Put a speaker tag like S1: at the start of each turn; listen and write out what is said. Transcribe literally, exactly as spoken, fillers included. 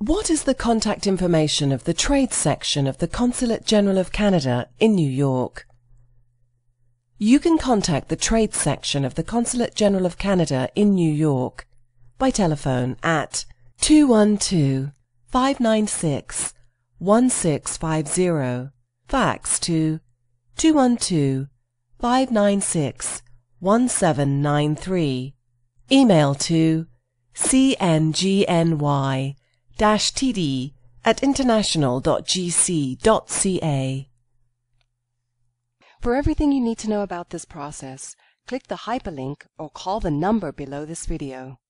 S1: What is the contact information of the Trade section of the Consulate General of Canada in New York? You can contact the Trade section of the Consulate General of Canada in New York by telephone at two one two, five nine six, one six five zero, fax to two one two, five nine six, one seven nine three, email to c n g n y dash t d at international dot g c dot c a. For everything you need to know about this process, click the hyperlink or call the number below this video.